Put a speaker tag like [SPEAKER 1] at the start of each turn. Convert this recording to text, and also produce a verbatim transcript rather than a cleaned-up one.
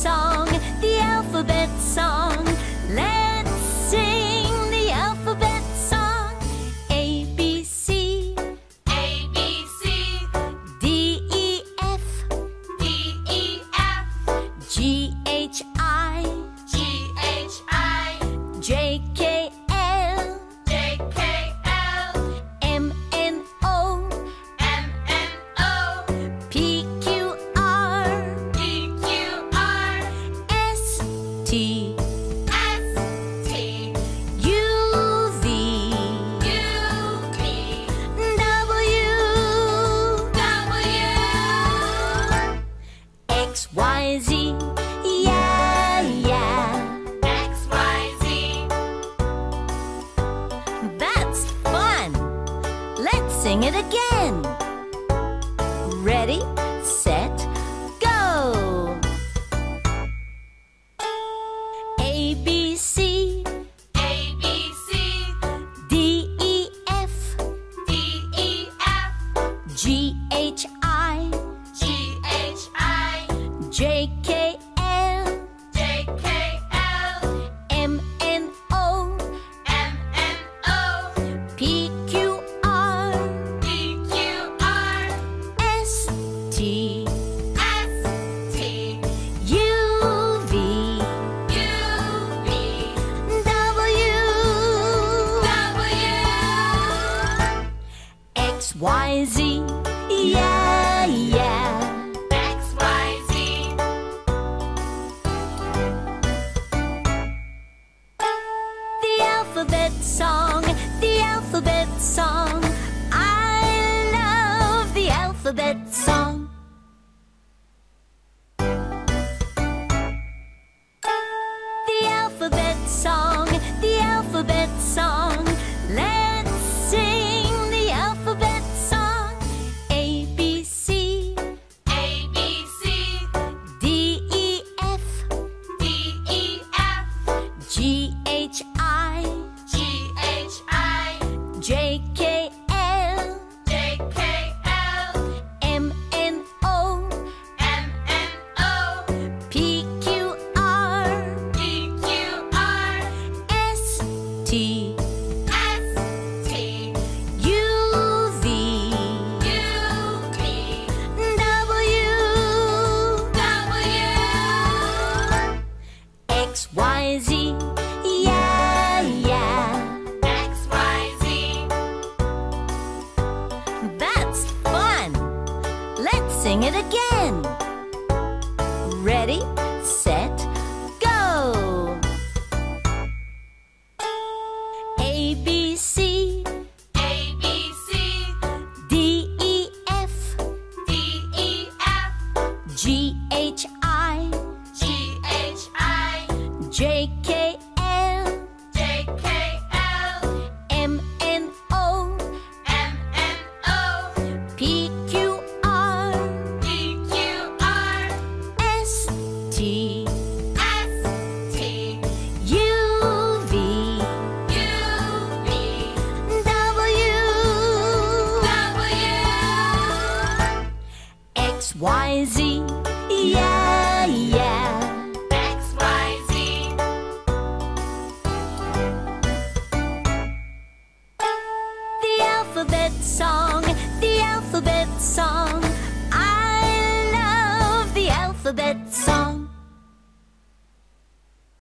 [SPEAKER 1] song, the alphabet song. Let's sing the alphabet song. A, B, C.
[SPEAKER 2] A, B, C.
[SPEAKER 1] D, E, F.
[SPEAKER 2] D, E, F.
[SPEAKER 1] G, H, I.
[SPEAKER 2] G, H, I.
[SPEAKER 1] J, K, L.
[SPEAKER 2] J, K, L.
[SPEAKER 1] M, N, O.
[SPEAKER 2] M, N, O.
[SPEAKER 1] P, Q, R.
[SPEAKER 2] P, Q, R.
[SPEAKER 1] S, T.
[SPEAKER 2] S, T.
[SPEAKER 1] U, V.
[SPEAKER 2] U, V.
[SPEAKER 1] W.
[SPEAKER 2] W.
[SPEAKER 1] X, Y, Z. Yeah, yeah.
[SPEAKER 2] X, Y, Z.
[SPEAKER 1] That's fun! Let's sing it again. Ready, set, go! A, B, C.
[SPEAKER 2] A, B, C.
[SPEAKER 1] D, E, F.
[SPEAKER 2] D, E, F.
[SPEAKER 1] G, H, I.
[SPEAKER 2] G, H, I.
[SPEAKER 1] J, K, L.
[SPEAKER 2] J, K, L.
[SPEAKER 1] M, N, O.
[SPEAKER 2] M, N, O.
[SPEAKER 1] P, Q, R.
[SPEAKER 2] P, Q, R.
[SPEAKER 1] S, T.
[SPEAKER 2] S, T.
[SPEAKER 1] U, V.
[SPEAKER 2] U, V.
[SPEAKER 1] W.
[SPEAKER 2] W.
[SPEAKER 1] X, Y, Z. Yeah, yeah.
[SPEAKER 2] X, Y, Z.
[SPEAKER 1] The alphabet song, the alphabet song. I love the alphabet song. The alphabet song, the alphabet song. Let's sing the alphabet song. A, B, C.
[SPEAKER 2] A, B, C.
[SPEAKER 1] D, E, F.
[SPEAKER 2] D, E, F.
[SPEAKER 1] G, H, I.
[SPEAKER 2] G, H, I.
[SPEAKER 1] J, K, L.
[SPEAKER 2] J, K, L.
[SPEAKER 1] M, N, O.
[SPEAKER 2] M, N, O.
[SPEAKER 1] P, Q, R.
[SPEAKER 2] P, Q, R.
[SPEAKER 1] S, T.
[SPEAKER 2] S, T.
[SPEAKER 1] U, V.
[SPEAKER 2] U, V.
[SPEAKER 1] W.
[SPEAKER 2] W.
[SPEAKER 1] X, Y, Z. Yeah, yeah.
[SPEAKER 2] X, Y, Z.
[SPEAKER 1] That's fun! Let's sing it again. Ready, set, go! A, B, C.
[SPEAKER 2] A, B, C.
[SPEAKER 1] D, E, F.
[SPEAKER 2] D, E, F.
[SPEAKER 1] G, H, I.
[SPEAKER 2] G, H, I.
[SPEAKER 1] J, K, L.
[SPEAKER 2] J, K, L.
[SPEAKER 1] M, N, O.
[SPEAKER 2] M, N, O.
[SPEAKER 1] P, Q, R.
[SPEAKER 2] P, Q, R.
[SPEAKER 1] S, T.
[SPEAKER 2] S, T.
[SPEAKER 1] U, V.
[SPEAKER 2] U, V.
[SPEAKER 1] W.
[SPEAKER 2] W.
[SPEAKER 1] X, Y, Z. Yeah, yeah.
[SPEAKER 2] X, Y, Z.
[SPEAKER 1] The alphabet song, the alphabet song. I love the alphabet song.